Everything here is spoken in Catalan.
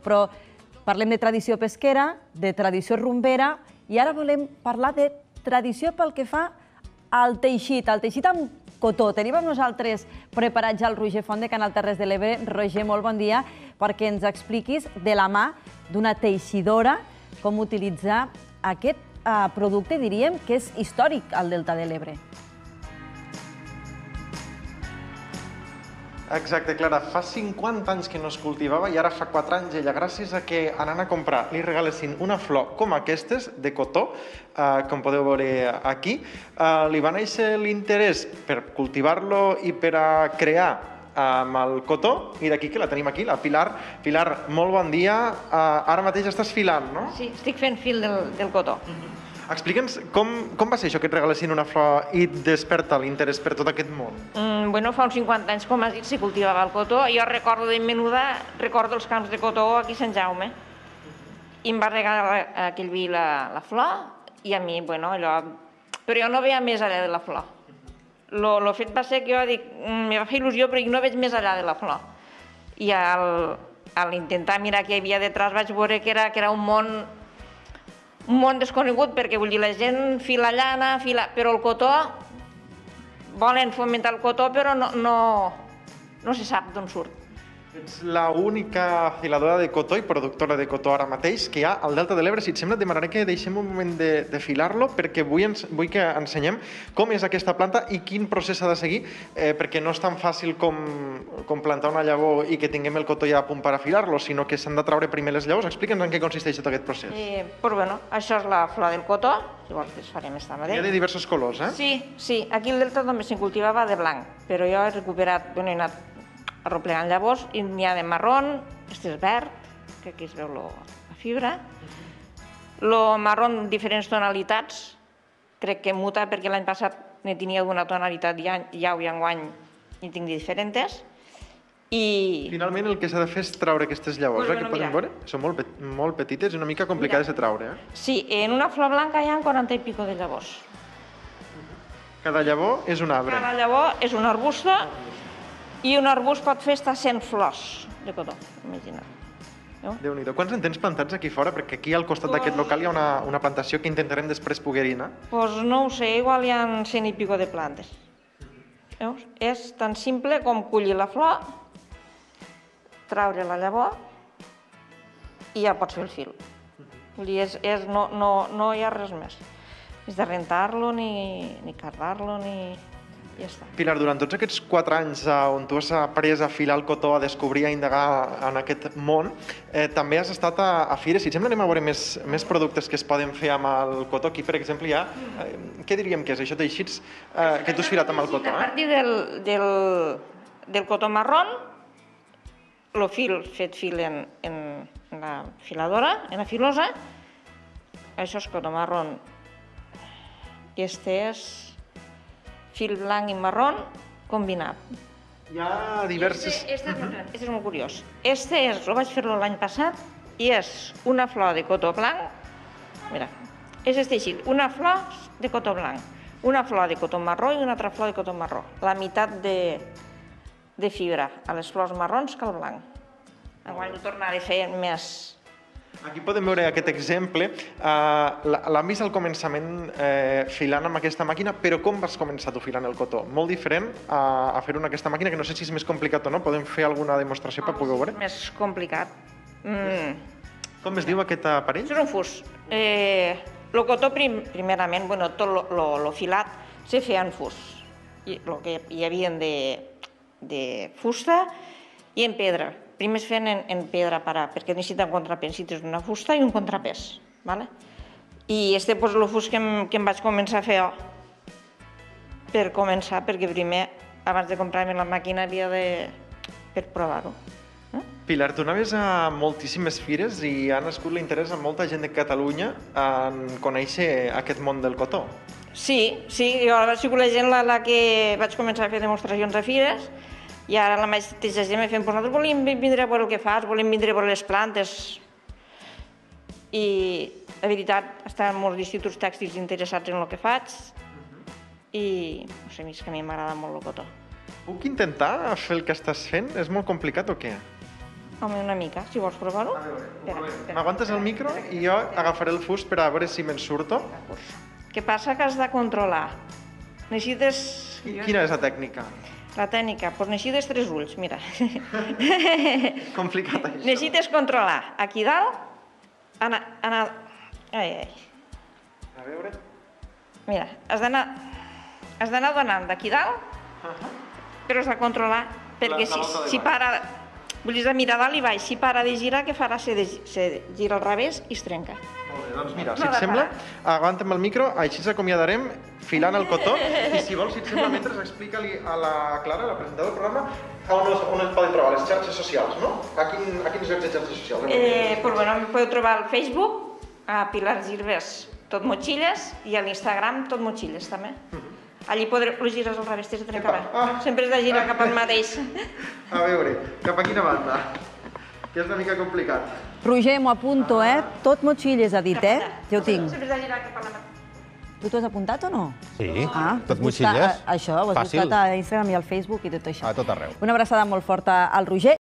Però parlem de tradició pesquera, de tradició rumbera, i ara volem parlar de tradició pel que fa al teixit amb cotó. Tenim amb nosaltres preparat ja el Roger Font de Canal Terres de l'Ebre. Roger, molt bon dia, perquè ens expliquis de la mà d'una teixidora com utilitzar aquest producte, diríem, que és històric al Delta de l'Ebre. Exacte, Clara. Fa 50 anys que no es cultivava i ara fa 4 anys ella, gràcies a que anant a comprar li regalessin una flor com aquestes, de cotó, com podeu veure aquí, li va néixer l'interès per cultivar-lo i per a crear amb el cotó, i d'aquí que la tenim aquí, la Pilar. Pilar, molt bon dia. Ara mateix estàs filant, no? Sí, estic fent fil del cotó. Explica'ns com va ser això que et regalessin una flor i et desperta l'interès per tot aquest món? Bueno, fa uns 50 anys, com has dit, s'hi cultivava el cotó. Jo recordo de menuda, recordo els camps de cotó aquí a Sant Jaume. I em va regalar aquell vi la flor, i a mi, bueno, allò... Però jo no veia més allà de la flor. El fet va ser que jo dic, em va fer il·lusió, però jo no veig més allà de la flor. I al intentar mirar què hi havia detrás vaig veure que era un món desconegut, perquè vull dir, la gent fila llana, però el cotó, volen fomentar el cotó, però no se sap d'on surt. Ets l'única filadora de cotó i productora de cotó ara mateix que hi ha al Delta de l'Ebre. Si et sembla, et demanaré que deixem un moment de filar-lo, perquè vull que ensenyem com és aquesta planta i quin procés s'ha de seguir, perquè no és tan fàcil com plantar una llavor i que tinguem el cotó ja a punt per a filar-lo, sinó que s'han de traure primer les llavors. Explica'ns en què consisteix tot aquest procés. Però bueno, això és la flor del cotó, si vols que es farem esta mateix. Hi ha de diversos colors, eh? Sí, aquí al Delta també se'n cultivava de blanc, però jo he recuperat, bueno, he anat arroplegant llavors, i n'hi ha de marrón, este és verd, que aquí es veu la fibra. El marrón, diferents tonalitats, crec que muta perquè l'any passat ne tenia d'una tonalitat llau i enguany i tinc diferents. Finalment el que s'ha de fer és traure aquestes llavors, que podem veure? Són molt petites i una mica complicades de traure. Sí, en una flor blanca hi ha 40 i pico de llavors. Cada llavor és un arbre. Cada llavor és un arbusto, i un arbust pot fer fins a 100 flors de cotó, imagina't. Déu-n'hi-do. Quants en tens plantats aquí fora? Perquè aquí al costat d'aquest local hi ha una plantació que intentarem després poder-hi anar. Doncs no ho sé, igual hi ha 100 i pico de plantes. Veus? És tan simple com collir la flor, traure la llavor i ja pots fer el fil. Vull dir, no hi ha res més. És de rentar-lo, ni cardar-lo, ni... Ja està. Pilar, durant tots aquests 4 anys on tu has après a filar el cotó, a descobrir, a indagar en aquest món, també has estat a fires. Si et sembla, anem a veure més productes que es poden fer amb el cotó. Aquí, per exemple, hi ha... Què diríem que és això, teixits que tu has filat amb el cotó? A partir del cotó marrón, el fil fet fil en la filadora, en la filosa, això és cotó marrón, i este és fil blanc i marrón combinat. Hi ha diverses... Este és molt curiós. Lo vaig fer l'any passat i és una flor de cotó blanc. Mira, és així, una flor de cotó blanc, una flor de cotó marró i una altra flor de cotó marró. La meitat de fibra a les flors marrons que al blanc. Enguany ho tornaré a fer més... Aquí podem veure aquest exemple. L'han vist al començament filant amb aquesta màquina, però com vas començar tu filant el cotó? Molt diferent a fer-ho en aquesta màquina, que no sé si és més complicat o no. Podem fer alguna demostració per poder veure? És més complicat. Com es diu aquest aparell? És un fus. El cotó, primerament, tot el filat se feia en fus. El que hi havia de fusta i en pedra. Primer es feien en pedra perquè necessita un contrapès, necessites una fusta i un contrapès. I este és el fus que em vaig començar a fer jo, per començar, perquè primer, abans de comprar-me la màquina, havia per provar-ho. Pilar, tu anaves a moltíssimes fires i ha nascut l'interès a molta gent de Catalunya en conèixer aquest món del cotó. Sí, jo vaig ser la gent la que vaig començar a fer demostracions a fires, i ara la mateixa gent me feien, nosaltres volem vindre a veure el que fas, volem vindre a veure les plantes. I, la veritat, estan molts instituts tèxtils interessats en el que faig i, no sé, és que a mi m'agrada molt el cotó. Puc intentar fer el que estàs fent? És molt complicat o què? Home, una mica, si vols provar-ho. M'aguantes el micro i jo agafaré el fust per a veure si me'n surto. Què passa? Que has de controlar. Necessites... Quina és la tècnica? La tècnica, doncs necessites 3 ulls, mira. Complicat, això. Necessites controlar aquí dalt, anar... Ai. A veure... Mira, has d'anar donant d'aquí dalt, però has de controlar, perquè si para... Vull dir, de mirar dalt i baix, si para de girar, què farà? Se gira al revés i es trenca. Molt bé, doncs mira, si et sembla, aguanta'm el micro, així ens acomiadarem filant el cotó, i si vols, si et sembla, mentre explica-li a la Clara, la presentadora del programa, on es poden trobar les xarxes socials, no? A quins llocs de xarxes socials? Pues bueno, em podeu trobar al Facebook, a Pilar Girvés, tot motxilles, i a l'Instagram, tot motxilles, també. Allí ho gires al revés, t'has de trencar. Sempre has de girar cap al mateix. A veure, cap a quina banda? Que és una mica complicat. Roger, m'ho apunto, Tot motxilles ha dit, Ja ho tinc. Sempre has de girar cap al mateix. Tu t'ho has apuntat o no? Sí, Tot motxilles. Això, ho has buscat a Instagram i al Facebook i tot això. A tot arreu. Una abraçada molt forta al Roger.